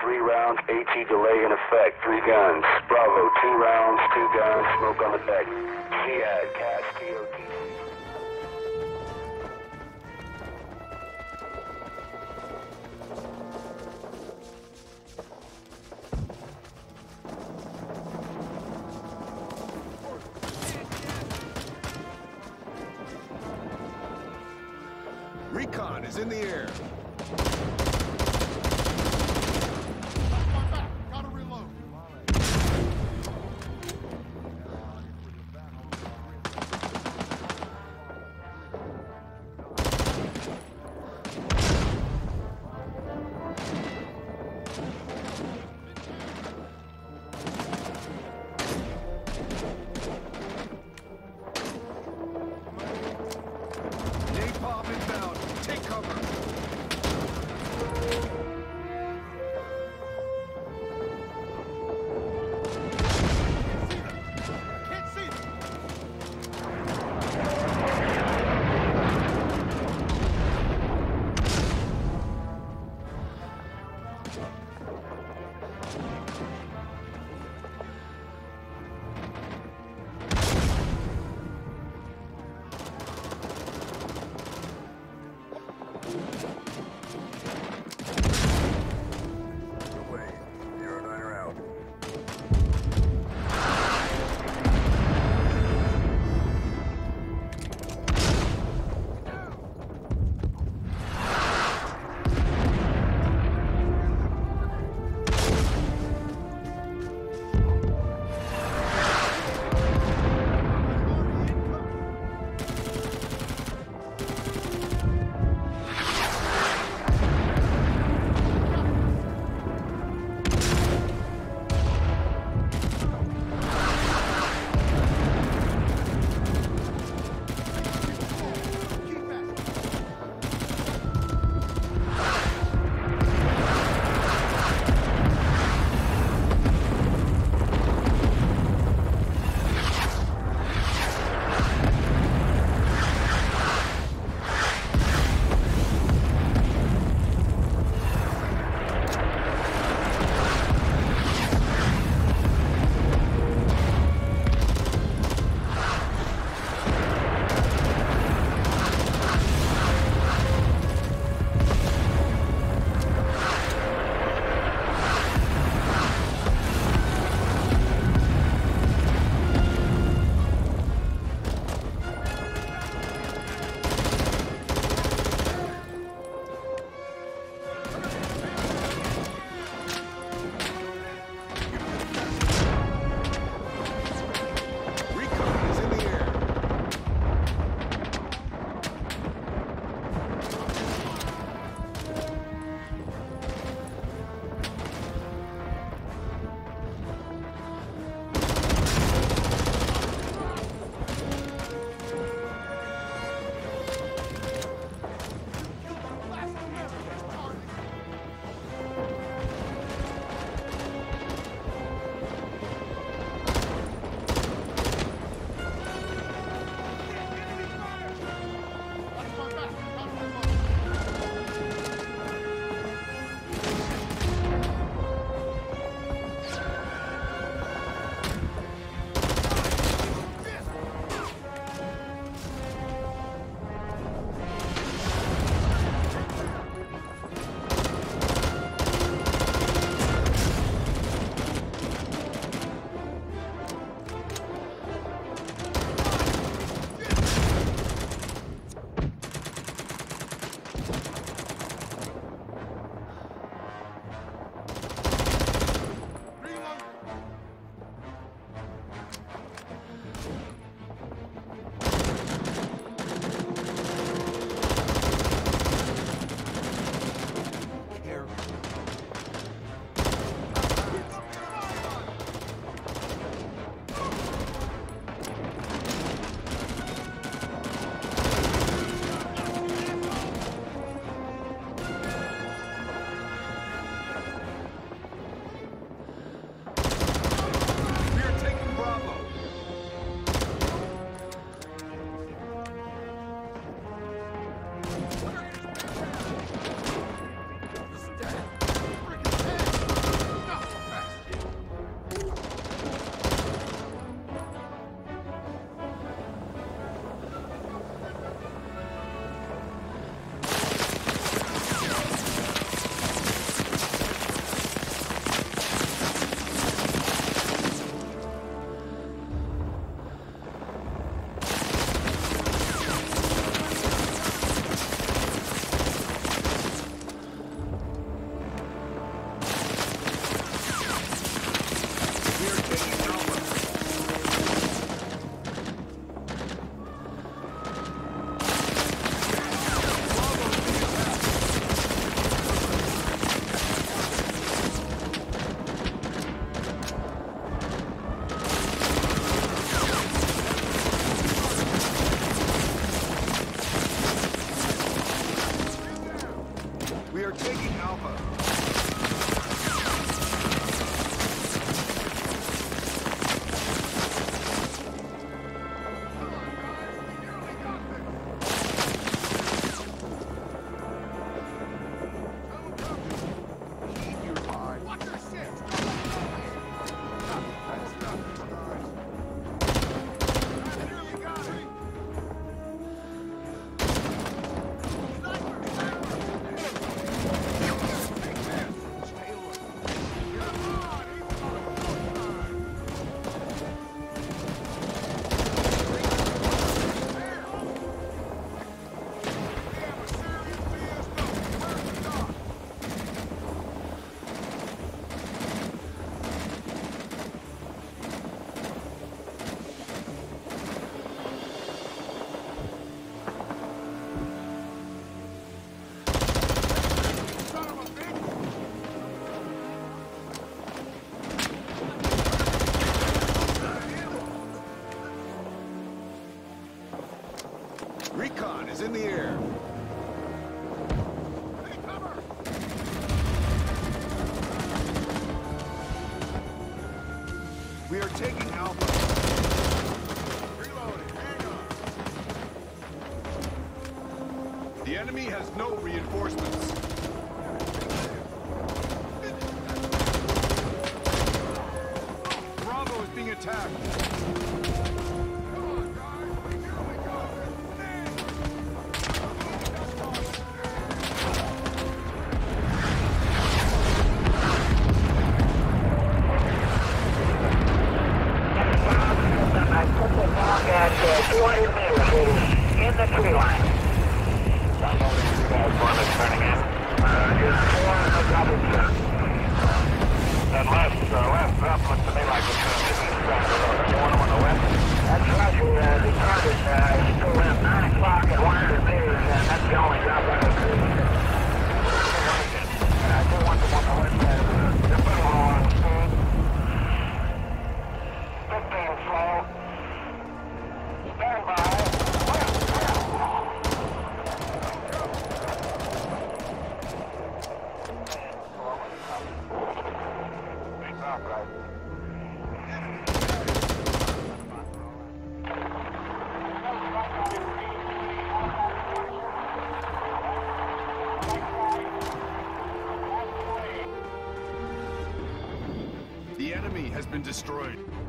3 rounds, AT delay in effect, 3 guns. Bravo, 2 rounds, 2 guns, smoke on the deck. CAD, CAS, TOT. Recon is in the air. Gotta reload. Napalm inbound. Take cover. Can't see them. Recon is in the air. Take cover! We are taking Alpha. Reloading. Hang on. The enemy has no reinforcements. Bravo is being attacked. Come on, guys. Here we go. I put the dog at 200 meters in the tree line. One is turning in. Just four and a double check. That left drop looks to me like it's going to be back the road. Anyone on the left? That's right. The target is still at 9 o'clock at 100 meters, and that's the only drop I can see. I do want the one on the left side. They're putting a little on speed. 15 slow. Stand by. The enemy has been destroyed.